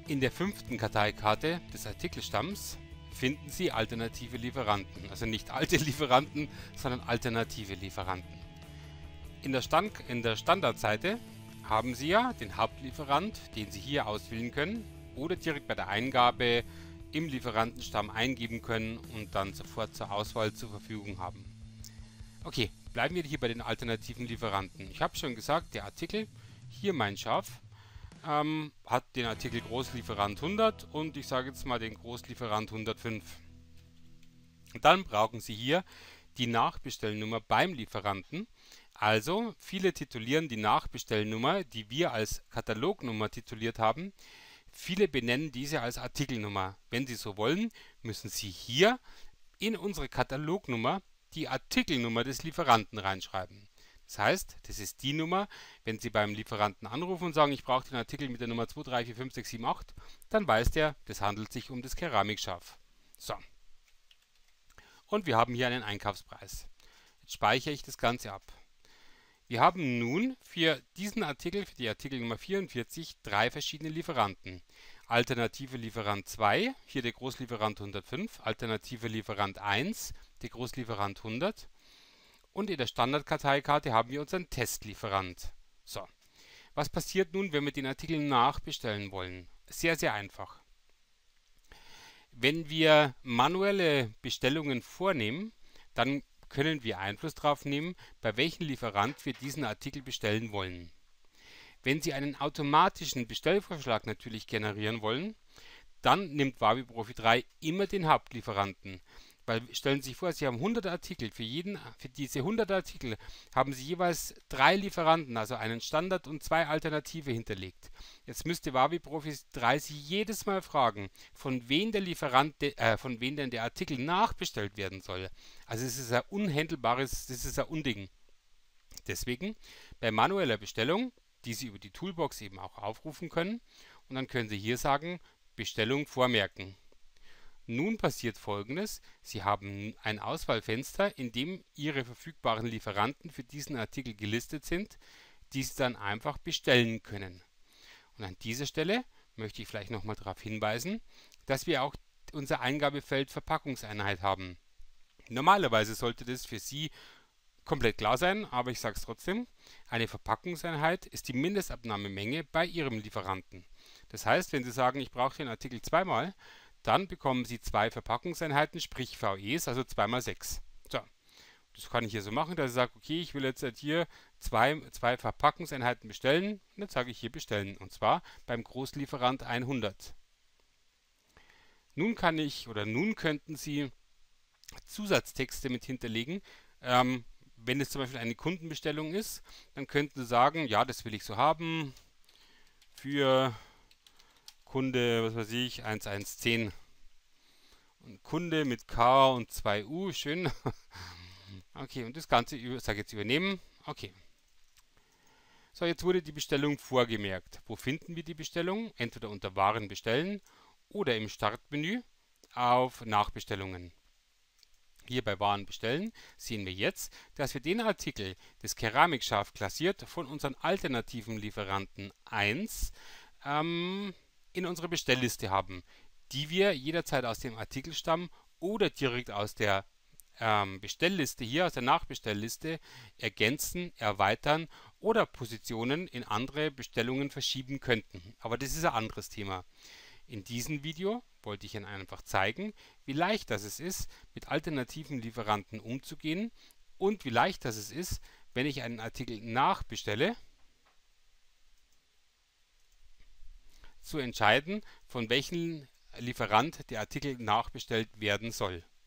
In der 5. Karteikarte des Artikelstamms finden Sie alternative Lieferanten. Also nicht alte Lieferanten, sondern alternative Lieferanten. In der Standardseite haben Sie ja den Hauptlieferant, den Sie hier auswählen können oder direkt bei der Eingabe im Lieferantenstamm eingeben können und dann sofort zur Auswahl zur Verfügung haben. Okay, bleiben wir hier bei den alternativen Lieferanten. Ich habe schon gesagt, der Artikel, hier mein Schaf, hat den Artikel Großlieferant 100 und ich sage jetzt mal den Großlieferant 105. Und dann brauchen Sie hier die Nachbestellnummer beim Lieferanten. Also viele titulieren die Nachbestellnummer, die wir als Katalognummer tituliert haben. Viele benennen diese als Artikelnummer. Wenn Sie so wollen, müssen Sie hier in unsere Katalognummer die Artikelnummer des Lieferanten reinschreiben. Das heißt, das ist die Nummer, wenn Sie beim Lieferanten anrufen und sagen, ich brauche den Artikel mit der Nummer 2345678, dann weiß der, das handelt sich um das Keramikschaf. So. Und wir haben hier einen Einkaufspreis. Jetzt speichere ich das Ganze ab. Wir haben nun für diesen Artikel, für die Artikelnummer 44, 3 verschiedene Lieferanten. Alternative Lieferant 2, hier der Großlieferant 105, Alternative Lieferant 1, der Großlieferant 100. Und in der Standardkarteikarte haben wir unseren Testlieferant. So, was passiert nun, wenn wir den Artikel nachbestellen wollen? Sehr, sehr einfach. Wenn wir manuelle Bestellungen vornehmen, dann können wir Einfluss darauf nehmen, bei welchem Lieferant wir diesen Artikel bestellen wollen. Wenn Sie einen automatischen Bestellvorschlag natürlich generieren wollen, dann nimmt Wabi Profi 3 immer den Hauptlieferanten. Weil stellen Sie sich vor, Sie haben 100 Artikel, für diese 100 Artikel haben Sie jeweils 3 Lieferanten, also einen Standard und 2 Alternative hinterlegt. Jetzt müsste Wabi Profi 3 Sie jedes Mal fragen, von wem denn der Artikel nachbestellt werden soll. Also es ist ein unhandelbares, das ist ein Unding. Deswegen bei manueller Bestellung, die Sie über die Toolbox eben auch aufrufen können, und dann können Sie hier sagen, Bestellung vormerken. Nun passiert Folgendes: Sie haben ein Auswahlfenster, in dem Ihre verfügbaren Lieferanten für diesen Artikel gelistet sind, die Sie dann einfach bestellen können. Und an dieser Stelle möchte ich vielleicht nochmal darauf hinweisen, dass wir auch unser Eingabefeld Verpackungseinheit haben. Normalerweise sollte das für Sie komplett klar sein, aber ich sage es trotzdem, eine Verpackungseinheit ist die Mindestabnahmemenge bei Ihrem Lieferanten. Das heißt, wenn Sie sagen, ich brauche den Artikel zweimal, dann bekommen Sie 2 Verpackungseinheiten, sprich VEs, also 2 mal 6. So, das kann ich hier so machen, dass ich sage, okay, ich will jetzt hier zwei Verpackungseinheiten bestellen. Und dann sage ich hier bestellen, und zwar beim Großlieferant 100. Nun könnten Sie Zusatztexte mit hinterlegen. Wenn es zum Beispiel eine Kundenbestellung ist, dann könnten Sie sagen, ja, das will ich so haben für Kunde, was weiß ich, 1110. Und Kunde mit K und 2 U, schön. Okay, und das Ganze sage ich jetzt übernehmen. Okay. So, jetzt wurde die Bestellung vorgemerkt. Wo finden wir die Bestellung? Entweder unter Waren bestellen oder im Startmenü auf Nachbestellungen. Hier bei Waren bestellen sehen wir jetzt, dass wir den Artikel des Keramikschaf klassiert von unseren alternativen Lieferanten 1 in unserer Bestellliste haben, die wir jederzeit aus dem Artikelstamm oder direkt aus der Bestellliste hier, aus der Nachbestellliste ergänzen, erweitern oder Positionen in andere Bestellungen verschieben könnten. Aber das ist ein anderes Thema. In diesem Video wollte ich Ihnen einfach zeigen, wie leicht das ist, mit alternativen Lieferanten umzugehen und wie leicht das ist, wenn ich einen Artikel nachbestelle, zu entscheiden, von welchem Lieferant der Artikel nachbestellt werden soll.